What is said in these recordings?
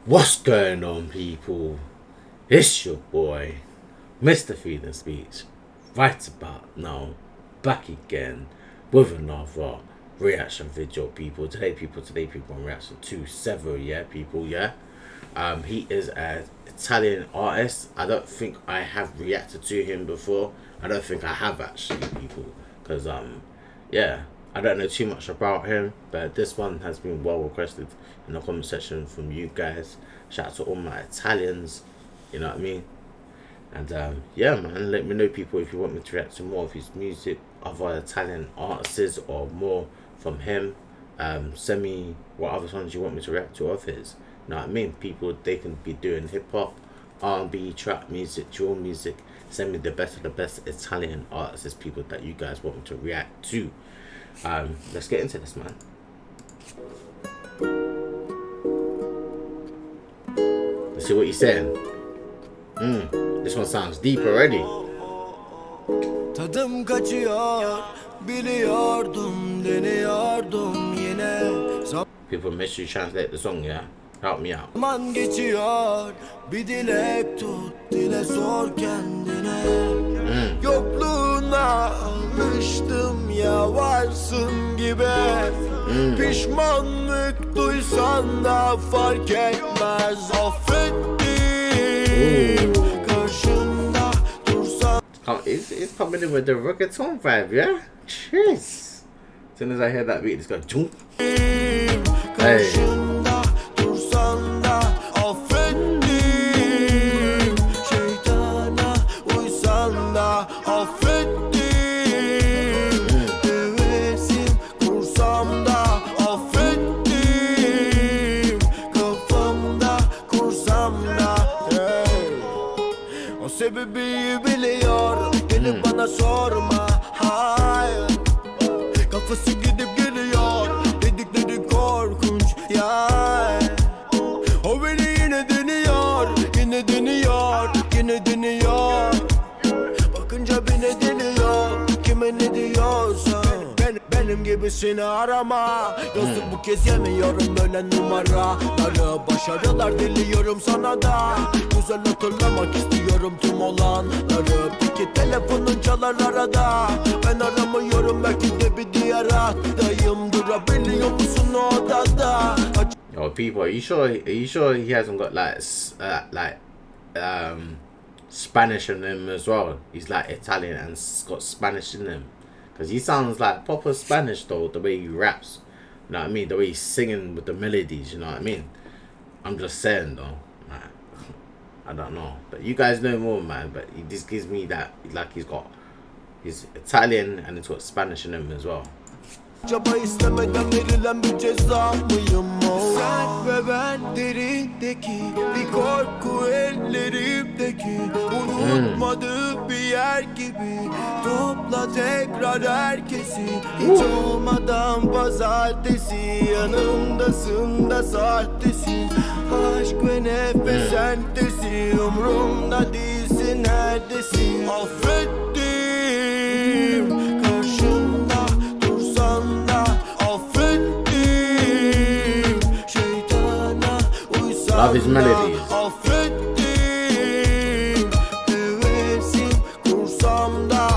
What's going on, people? It's your boy, MrFreedomSpeech, right about now, back again with another reaction video, people. Today, I'm reaction to Sefo, yeah, people, yeah. He is an Italian artist. I don't think I have reacted to him before. I don't think I have actually, people, because yeah, I don't know too much about him, but this one has been well requested in the comment section from you guys. Shout out to all my Italians, you know what I mean? And yeah, man, let me know, people, if you want me to react to more of his music, other Italian artists, or more from him. Send me what other songs you want me to react to of his. You know what I mean? People, they can be doing hip-hop, R&B, trap music, drill music. Send me the best of the best Italian artists, people that you guys want me to react to. Let's get into this, man. Let's see what he's saying. This one sounds deep already. Tadım kaçıyor, biliyordum, deniyordum yine. People, make sure you translate the song, yeah? Help me out. Zaman geçiyor, bir dilek tut, dile sor kendine. Yokluğuna alıştım ya, varsın gibi. Pişmanlık duysan da fark etmez. Affettim, karşında dursan. It's coming in with the reggaeton vibe, yeah? Jeez. As soon as I hear that beat, it's going jump. Hey. Sebebi biliyor, gelip bana sorma, hayır. Kafası gidip geliyor, dedikleri korkunç, ya. O beni yine deniyor, yine deniyor, yine deniyor. Bakınca beni deniyor, kime ne diyorsa. Benim gibisini arama. Yazık bu kez yemiyorum böyle numaraları. Başarılar diliyorum sana da. Güzel hatırlamak istiyorum tüm olanları. Peki telefonun çalar arada. Ben aramıyorum, belki de bir diğer hattayım. Durabiliyor musun o odada? Yo, people, are you sure he hasn't got Spanish in him as well? He's like Italian and got Spanish in him. Because he sounds like proper Spanish though, the way he raps. You know what I mean? The way he's singing with the melodies, you know what I mean? I'm just saying though, like, I don't know. But you guys know more, man. But he just gives me that, like he's Italian and he's got Spanish in him as well. Çaba istemeden verilen bir ceza mıyım o? Sen ve ben derindeki bir korku ellerimdeki. Unutmadığım bir yer gibi. Topla tekrar herkesi. Hiç olmadan pazartesi. Yanımdasın da sahtesin. Aşk ve nefes sentesi. Umrumda değilsin, neredesin? Affettim, karşımda dursan da. Affettim, şeytana uysan da. Love his melodies. Affettim, hevesim kursam da.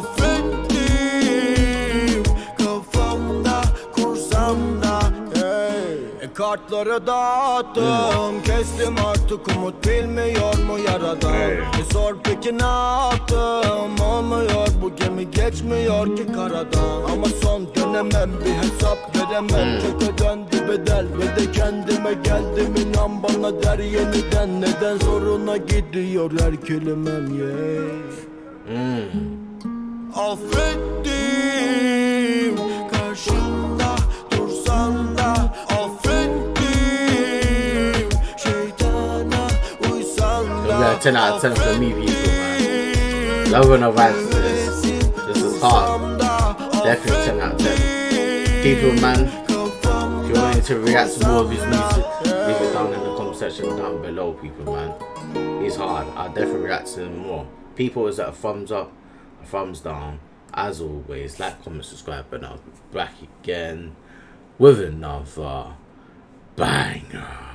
Affettim, kafamda kursam da. Kartları dağıttım, kestim artık, umut bilmiyor mu yaradan? Sor peki ne yaptım, olmuyor bu gemi, geçmiyor ki karadan. Ama son dönemem, bir hesap veremem. Çok ödendi bedel ve de kendime geldim, inan bana der yeniden. Neden zoruna gidiyor her kelimem, Affettim, karşımda dursan da. Yeah, 10 out of 10 for me, people, man. Loving the vibes to this. This is hard. Definitely 10 out of 10. People, man, if you wanted to react to more of his music, leave it down in the comment section down below, people, man. He's hard. I'll definitely react to him more. People, is that a thumbs up, a thumbs down. As always, like, comment, subscribe, and I'll be back again with another banger.